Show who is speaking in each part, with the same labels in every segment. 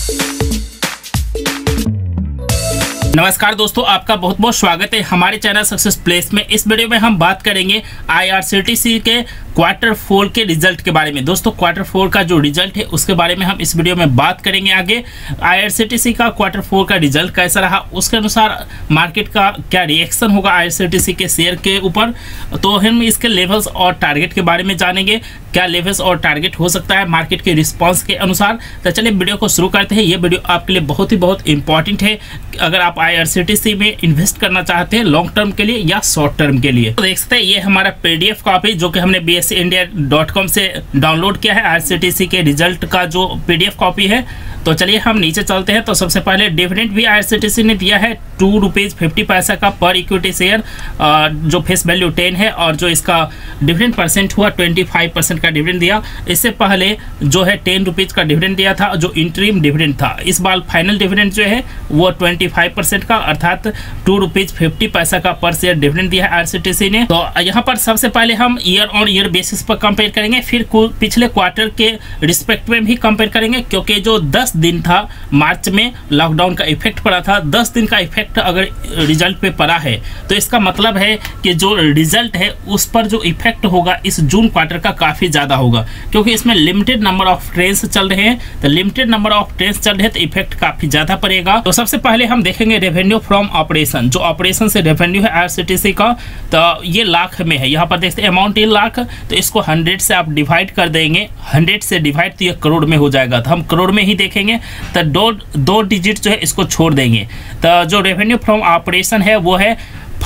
Speaker 1: नमस्कार दोस्तों, आपका बहुत बहुत स्वागत है हमारे चैनल सक्सेस प्लेस में। इस वीडियो में हम बात करेंगे IRCTC के क्वार्टर 4 के रिजल्ट के बारे में। दोस्तों, क्वार्टर 4 का जो रिजल्ट है उसके बारे में हम इस वीडियो में बात करेंगे। आगे IRCTC का क्वार्टर 4 का रिजल्ट कैसा रहा, उसके अनुसार मार्केट का क्या रिएक्शन होगा IRCTC के शेयर के ऊपर, तो हम इसके लेवल्स और टारगेट के बारे में जानेंगे। क्या लेवल्स और टारगेट हो सकता है मार्केट के रिस्पॉन्स के अनुसार। तो चलिए वीडियो को शुरू करते हैं। ये वीडियो आपके लिए बहुत इंपॉर्टेंट है अगर आप IRCTC में इन्वेस्ट करना चाहते हैं लॉन्ग टर्म के लिए या शॉर्ट टर्म के लिए। तो देख सकते हैं ये हमारा PDF कॉपी जो कि हमने bseindia.com से डाउनलोड किया है। IRCTC के रिजल्ट का जो PDF कॉपी है। तो चलिए हम नीचे चलते हैं। तो सबसे पहले डिविडेंड भी IRCTC ने दिया है ₹2.50 का पर इक्विटी शेयर, जो फेस वैल्यू 10 है, और जो इसका डिविडेंड परसेंट हुआ 25% का डिविडेंड दिया। इससे पहले जो है ₹10 का डिविडेंड दिया था जो इंटरिम डिविडेंड था। इस बार फाइनल डिविडेंड जो है वो 25% का अर्थात ₹2.50 का पर शेयर डिविडेंड दिया है IRCTC ने। तो यहाँ पर सबसे पहले हम ईयर ऑन ईयर बेसिस पर कंपेयर करेंगे, फिर पिछले क्वार्टर के रिस्पेक्ट में भी कंपेयर करेंगे, क्योंकि जो 10 दिन था मार्च में लॉकडाउन का इफेक्ट पड़ा था। 10 दिन का इफेक्ट अगर रिजल्ट पे पड़ा है तो इसका मतलब है कि जो रिजल्ट है उस पर जो इफेक्ट होगा इस जून क्वार्टर का काफी ज्यादा होगा, क्योंकि इसमें लिमिटेड नंबर ऑफ ट्रेन्स चल रहे हैं। तो लिमिटेड नंबर ऑफ ट्रेन्स चल रहे हैं तो इफेक्ट काफी ज्यादा पड़ेगा। तो सबसे पहले हम देखेंगे रेवेन्यू फ्रॉम ऑपरेशन। जो ऑपरेशन से रेवेन्यू है IRCTC का, तो ये लाख में है। यहाँ पर देखते हैं अमाउंट 1 लाख, तो इसको 100 से आप डिवाइड कर देंगे। 100 से डिवाइड तो ये करोड़ में हो जाएगा, तो हम करोड़ में ही देखेंगे। तो दो डिजिट जो है इसको छोड़ देंगे। तो जो रेवेन्यू फ्रॉम ऑपरेशन है वो है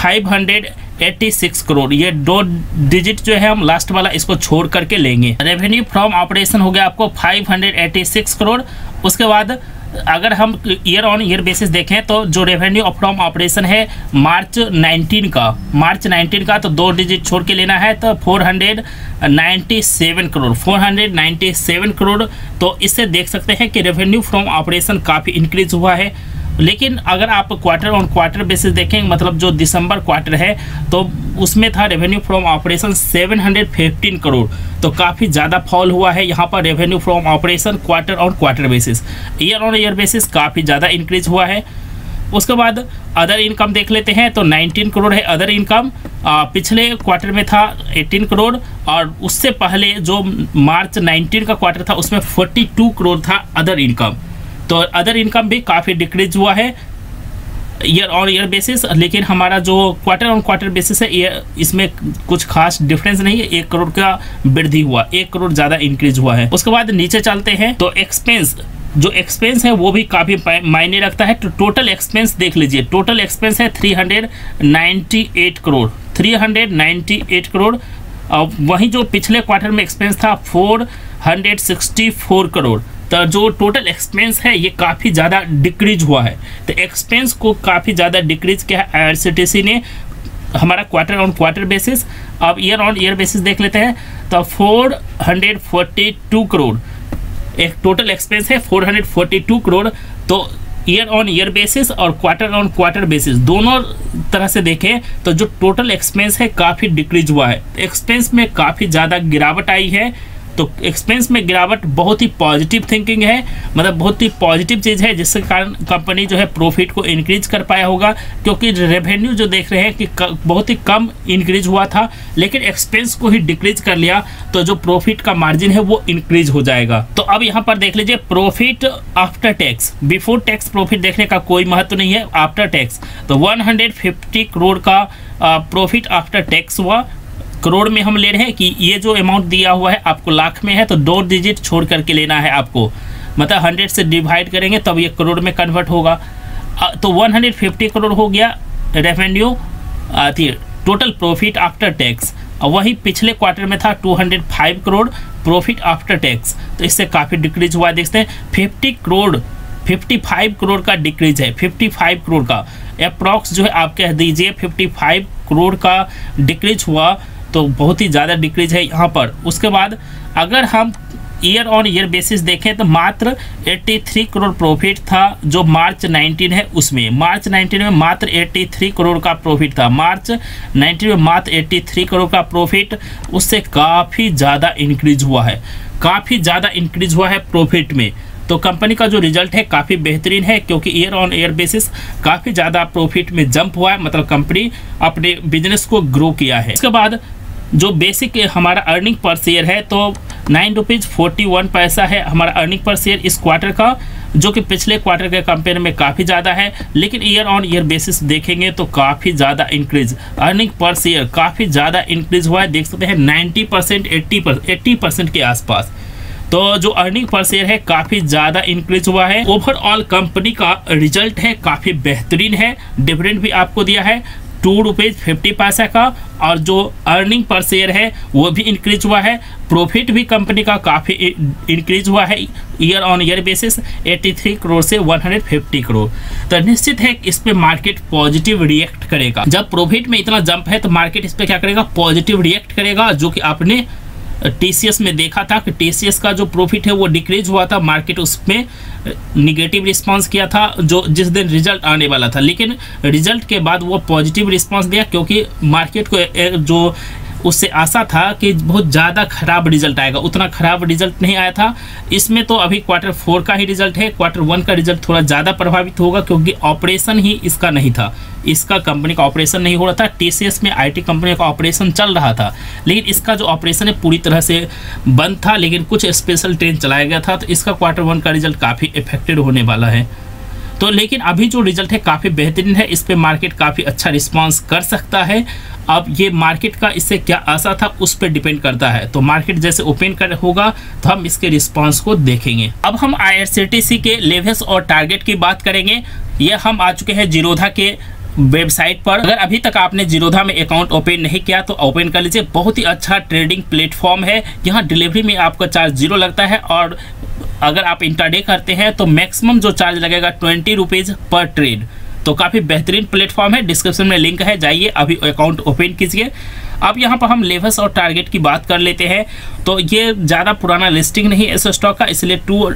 Speaker 1: 586 करोड़। ये 2 डिजिट जो है हम लास्ट वाला इसको छोड़ करके लेंगे। रेवेन्यू फ्रॉम ऑपरेशन हो गया आपको 586 करोड़। उसके बाद अगर हम ईयर ऑन ईयर बेसिस देखें तो जो रेवेन्यू फ्रॉम ऑपरेशन है मार्च 19 का तो 2 डिजिट छोड़ के लेना है, तो 497 करोड़। तो इससे देख सकते हैं कि रेवेन्यू फ्रॉम ऑपरेशन काफ़ी इंक्रीज हुआ है। लेकिन अगर आप क्वार्टर ऑन क्वार्टर बेसिस देखेंगे, मतलब जो दिसंबर क्वार्टर है, तो उसमें था रेवेन्यू फ्रॉम ऑपरेशन 715 करोड़। तो काफ़ी ज़्यादा फॉल हुआ है यहाँ पर revenue from operation quarter on quarter basis. Year on year basis काफ़ी ज़्यादा इंक्रीज हुआ है। उसके बाद अदर इनकम देख लेते हैं, तो 19 करोड़ है अदर इनकम। पिछले क्वार्टर में था 18 करोड़, और उससे पहले जो मार्च 19 का क्वार्टर था उसमें 42 करोड़ था अदर इनकम। तो अदर इनकम भी काफ़ी डिक्रीज हुआ है ईयर ऑन ईयर बेसिस। लेकिन हमारा जो क्वार्टर ऑन क्वार्टर बेसिस है ये इसमें कुछ खास डिफरेंस नहीं है। 1 करोड़ का वृद्धि हुआ, 1 करोड़ ज़्यादा इंक्रीज हुआ है। उसके बाद नीचे चलते हैं तो जो एक्सपेंस है वो भी काफ़ी मायने रखता है। तो टोटल एक्सपेंस देख लीजिए, टोटल एक्सपेंस है 398 करोड़। वहीं जो पिछले क्वार्टर में एक्सपेंस था 464 करोड़। तो जो टोटल एक्सपेंस है ये काफ़ी ज़्यादा डिक्रीज हुआ है। तो एक्सपेंस को काफ़ी ज़्यादा डिक्रीज किया है IRCTC ने हमारा क्वार्टर ऑन क्वार्टर बेसिस। अब ईयर ऑन ईयर बेसिस देख लेते हैं, तो 442 करोड़ एक टोटल एक्सपेंस है, 442 करोड़। तो ईयर ऑन ईयर बेसिस और क्वार्टर ऑन क्वार्टर बेसिस दोनों तरह से देखें तो जो टोटल एक्सपेंस है काफ़ी डिक्रीज हुआ है। एक्सपेंस में काफ़ी ज़्यादा गिरावट आई है। तो एक्सपेंस में गिरावट बहुत ही पॉजिटिव थिंकिंग है, मतलब बहुत ही पॉजिटिव चीज़ है, जिसके कारण कंपनी जो है प्रॉफिट को इंक्रीज कर पाया होगा। क्योंकि रेवेन्यू जो देख रहे हैं कि बहुत ही कम इंक्रीज हुआ था, लेकिन एक्सपेंस को ही डिक्रीज कर लिया, तो जो प्रॉफिट का मार्जिन है वो इंक्रीज हो जाएगा। तो अब यहाँ पर देख लीजिए profit after tax. Before tax profit देखने का कोई महत्व नहीं है, आफ्टर टैक्स। तो 150 करोड़ का प्रॉफिट आफ्टर टैक्स हुआ। करोड़ में हम ले रहे हैं कि ये जो अमाउंट दिया हुआ है आपको लाख में है, तो 2 डिजिट छोड़ करके लेना है आपको, मतलब 100 से डिवाइड करेंगे तब ये करोड़ में कन्वर्ट होगा। तो 150 करोड़ हो गया revenue, total profit after tax. वही पिछले क्वार्टर में था 205 करोड़ प्रॉफिट आफ्टर टैक्स। तो इससे काफ़ी डिक्रीज हुआ, देखते हैं 55 करोड़ का डिक्रीज है। 55 करोड़ का अप्रॉक्स जो है आप कह दीजिए 55 करोड़ का डिक्रीज हुआ, तो बहुत ही ज़्यादा डिक्रीज है यहाँ पर। उसके बाद अगर हम ईयर ऑन ईयर बेसिस देखें तो मात्र 83 करोड़ प्रॉफिट था जो मार्च 19 है उसमें। मार्च 19 में मात्र 83 करोड़ का प्रॉफिट था। मार्च 19 में मात्र 83 करोड़ का प्रॉफिट, उससे काफ़ी ज़्यादा इंक्रीज हुआ है, काफ़ी ज़्यादा इंक्रीज हुआ है प्रॉफिट में। तो कंपनी का जो रिजल्ट है काफ़ी बेहतरीन है, क्योंकि ईयर ऑन ईयर बेसिस काफ़ी ज़्यादा प्रॉफिट में जंप हुआ है, मतलब कंपनी अपने बिजनेस को ग्रो किया है। इसके बाद जो बेसिक हमारा अर्निंग पर शेयर है तो 9.41 है हमारा अर्निंग पर शेयर इस क्वार्टर का, जो कि पिछले क्वार्टर के कंपेयर में काफ़ी ज़्यादा है। लेकिन ईयर ऑन ईयर बेसिस देखेंगे तो काफ़ी ज़्यादा इंक्रीज, अर्निंग पर शेयर काफ़ी ज़्यादा इंक्रीज हुआ है। देख सकते हैं 90% 80% के आसपास। तो जो अर्निंग पर शेयर है काफ़ी ज़्यादा इंक्रीज हुआ है। ओवरऑल कंपनी का रिजल्ट है काफ़ी बेहतरीन है। डिविडेंड भी आपको दिया है ₹2.50 का, और जो अर्निंग पर शेयर है वो भी इंक्रीज हुआ है। प्रॉफिट भी कंपनी का काफ़ी इंक्रीज हुआ है year on year basis 83 crore से 150 करोड़। तो निश्चित है इस पे मार्केट पॉजिटिव रिएक्ट करेगा। जब प्रॉफिट में इतना जंप है तो मार्केट इस पे क्या करेगा, पॉजिटिव रिएक्ट करेगा, जो कि आपने TCS में देखा था कि TCS का जो प्रॉफिट है वो डिक्रीज हुआ था, मार्केट उसमें निगेटिव रिस्पांस किया था जो जिस दिन रिजल्ट आने वाला था। लेकिन रिजल्ट के बाद वो पॉजिटिव रिस्पांस दिया, क्योंकि मार्केट को जो उससे आशा था कि बहुत ज़्यादा खराब रिजल्ट आएगा, उतना खराब रिजल्ट नहीं आया था। इसमें तो अभी क्वार्टर 4 का ही रिजल्ट है, क्वार्टर 1 का रिजल्ट थोड़ा ज़्यादा प्रभावित होगा, क्योंकि ऑपरेशन ही इसका नहीं था, इसका कंपनी का ऑपरेशन नहीं हो रहा था। TCS में IT कंपनी का ऑपरेशन चल रहा था, लेकिन इसका जो ऑपरेशन है पूरी तरह से बंद था, लेकिन कुछ स्पेशल ट्रेन चलाया गया था, तो इसका क्वार्टर 1 का रिजल्ट काफ़ी इफेक्टेड होने वाला है। तो लेकिन अभी जो रिजल्ट है काफ़ी बेहतरीन है, इस पे मार्केट काफ़ी अच्छा रिस्पांस कर सकता है। अब ये मार्केट का इससे क्या आशा था उस पर डिपेंड करता है। तो मार्केट जैसे ओपन कर होगा तो हम इसके रिस्पांस को देखेंगे। अब हम IRCTC के लेवल्स और टारगेट की बात करेंगे। ये हम आ चुके हैं जीरोधा के वेबसाइट पर। अगर अभी तक आपने जीरोधा में अकाउंट ओपन नहीं किया तो ओपन कर लीजिए। बहुत ही अच्छा ट्रेडिंग प्लेटफॉर्म है। यहाँ डिलीवरी में आपका चार्ज 0 लगता है, और अगर आप इंट्राडे करते हैं तो मैक्सिमम जो चार्ज लगेगा 20 रुपीज़ पर ट्रेड। तो काफ़ी बेहतरीन प्लेटफॉर्म है, डिस्क्रिप्शन में लिंक है, जाइए अभी अकाउंट ओपन कीजिए। अब यहाँ पर हम लेवल्स और टारगेट की बात कर लेते हैं। तो ये ज़्यादा पुराना लिस्टिंग नहीं है इस स्टॉक का, इसलिए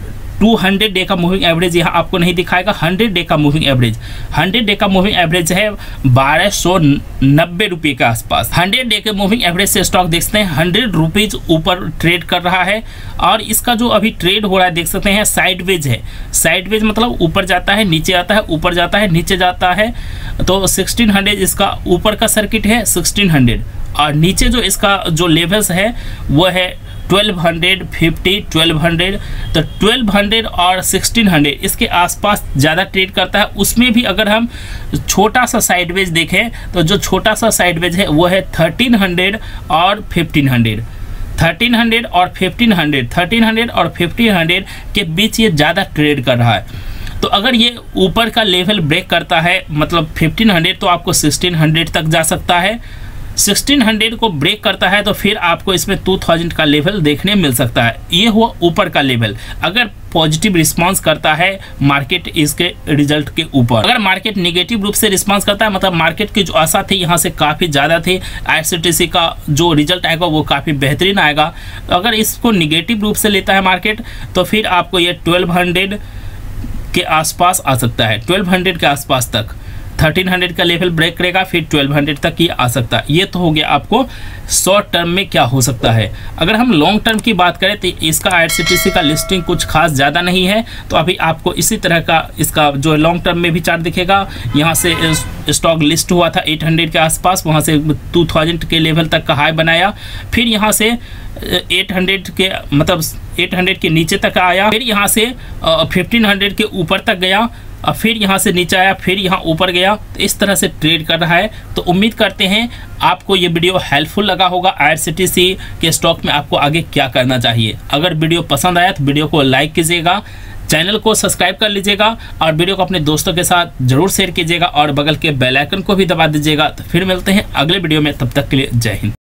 Speaker 1: 200 डे का मूविंग एवरेज यहाँ आपको नहीं दिखाएगा। 100 डे का मूविंग एवरेज, 100 डे का मूविंग एवरेज है 1290 रुपये के आसपास। 100 डे के मूविंग एवरेज से स्टॉक देख सकते हैं 100 रुपीज़ ऊपर ट्रेड कर रहा है, और इसका जो अभी ट्रेड हो रहा है देख सकते हैं साइडवेज है। साइडवेज मतलब ऊपर जाता है नीचे आता है, ऊपर जाता है नीचे जाता है। तो 1600 इसका ऊपर का सर्किट है 1600, और नीचे जो इसका जो लेवल्स है वो है 1250, 1200। तो 1200 और 1600 इसके आसपास ज़्यादा ट्रेड करता है। उसमें भी अगर हम छोटा सा साइडवेज देखें तो जो छोटा सा साइडवेज है वो है 1300 और 1500। 1300 और 1500, 1300 और 1500 के बीच ये ज़्यादा ट्रेड कर रहा है। तो अगर ये ऊपर का लेवल ब्रेक करता है मतलब 1500, तो आपको 1600 तक जा सकता है। 1600 को ब्रेक करता है तो फिर आपको इसमें 2000 का लेवल देखने मिल सकता है। ये हुआ ऊपर का लेवल। अगर पॉजिटिव रिस्पांस करता है मार्केट इसके रिजल्ट के ऊपर। अगर मार्केट नेगेटिव रूप से रिस्पांस करता है, मतलब मार्केट की जो आशा थी यहाँ से काफ़ी ज़्यादा थी, IRCTC का जो रिजल्ट आएगा वो काफ़ी बेहतरीन आएगा। तो अगर इसको नेगेटिव रूप से लेता है मार्केट तो फिर आपको ये 1200 के आसपास आ सकता है, 1200 के आसपास तक। 1300 का लेवल ब्रेक करेगा, फिर 1200 तक ये आ सकता है। ये तो हो गया आपको शॉर्ट टर्म में क्या हो सकता है। अगर हम लॉन्ग टर्म की बात करें तो इसका IRCTC का लिस्टिंग कुछ खास ज़्यादा नहीं है, तो अभी आपको इसी तरह का इसका जो लॉन्ग टर्म में भी चार्ट दिखेगा। यहाँ से स्टॉक लिस्ट हुआ था 800 के आसपास, वहाँ से 2000 के लेवल तक का हाई बनाया, फिर यहाँ से 800 के मतलब 800 के नीचे तक आया, फिर यहाँ से 1500 के ऊपर तक गया, और फिर यहाँ से नीचे आया, फिर यहाँ ऊपर गया। तो इस तरह से ट्रेड कर रहा है। तो उम्मीद करते हैं आपको ये वीडियो हेल्पफुल लगा होगा। IRCTC के स्टॉक में आपको आगे क्या करना चाहिए। अगर वीडियो पसंद आया तो वीडियो को लाइक कीजिएगा, चैनल को सब्सक्राइब कर लीजिएगा, और वीडियो को अपने दोस्तों के साथ जरूर शेयर कीजिएगा, और बगल के बेल आइकन को भी दबा दीजिएगा। तो फिर मिलते हैं अगले वीडियो में, तब तक के लिए जय हिंद।